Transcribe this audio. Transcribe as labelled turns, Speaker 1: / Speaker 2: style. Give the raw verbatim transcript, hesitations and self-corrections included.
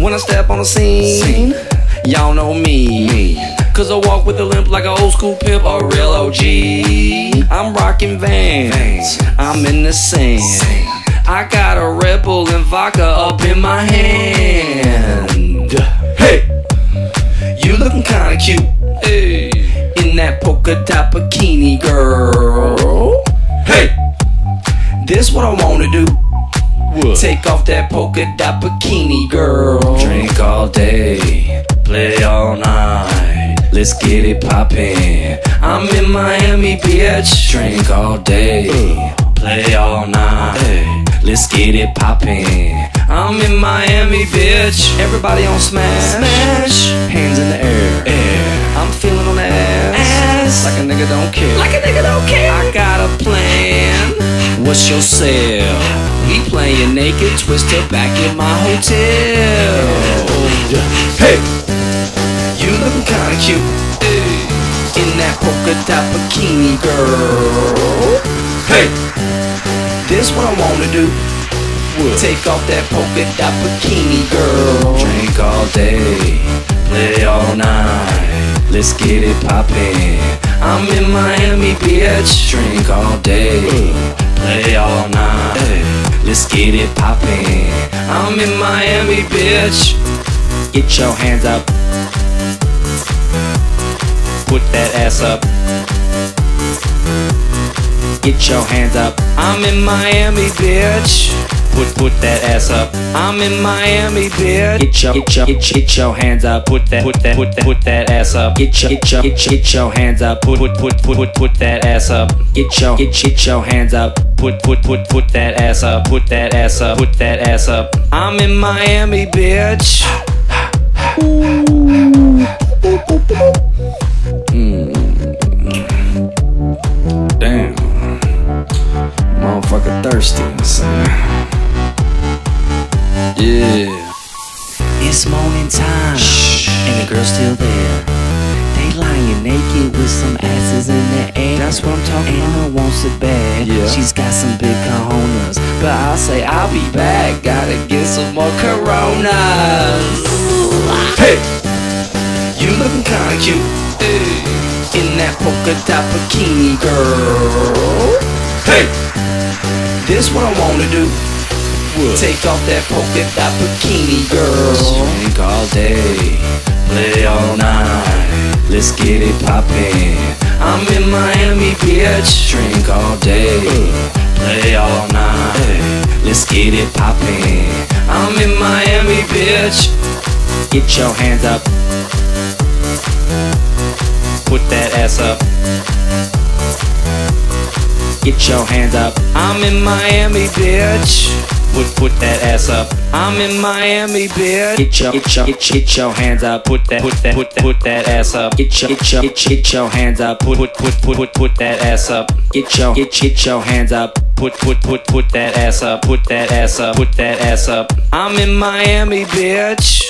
Speaker 1: When I step on the scene, y'all know me. Cause I walk with a limp like an old school pimp, a real O G. I'm rocking Vans, I'm in the sand. I got a Red Bull and vodka up in my hand. Hey, you looking kinda cute, hey, in that polka dot bikini, girl. Hey, this what I wanna do. What? Take off that polka dot bikini, girl. Drink all day, play all night. Let's get it poppin'. I'm in Miami, bitch. Drink all day, play all night. Let's get it poppin'. I'm in Miami, bitch. Everybody on smash, smash. Hands in the air, air. I'm feeling on the ass, ass. Like a nigga don't care, like a nigga don't care. I got a plan. What's your sale? We playin' naked twister back in my hotel. Hey, you looking kinda cute, hey, in that polka dot bikini, girl. Hey, this what I wanna do. What? Take off that polka dot bikini, girl. Drink all day, play all night. Let's get it poppin'. I'm in Miami, bitch. Drink all day, play all night. Let's get it poppin'. I'm in Miami, bitch. Get your hands up. Put that ass up. Get your hands up. I'm in Miami, bitch. Put put that ass up. I'm in Miami, bitch. Get your get your get your, get your hands up. Put that put that put that put that ass up. Get your get your get your, get your hands up. Put put put put put put that ass up. Get your get your, get your hands up. Put put put put that ass up. Put that ass up. Put that ass up. I'm in Miami, bitch. Mm. Damn, motherfucker thirsty. Yeah. It's morning time, shh, and the girl's still there. They lying naked with some asses in the air. That's what I'm talking about. Anna wants it bad. Yeah. She's got some big cojones, but I'll say I'll be back. Gotta get some more Coronas. Hey, you looking kinda cute, hey, in that polka dot bikini, girl. Hey, this what I wanna do. What? Take off that polka dot bikini, girl. Drink all day, play all night. Let's get it poppin'. I'm in Miami, bitch. Drink all day, play all night. Let's get it poppin'. I'm in Miami, bitch. Get your hands up. Put that ass up. Get your hands up. I'm in Miami, bitch. Put put that ass up. I'm in Miami, bitch. Get your get your get your, get your hands up. Put that put that put that put that ass up. Get your get your get your, get your hands up. Put put put put put put that ass up. Get your get get your hands up. Put put put put that ass up. Put that ass up. Put that ass up. I'm in Miami, bitch.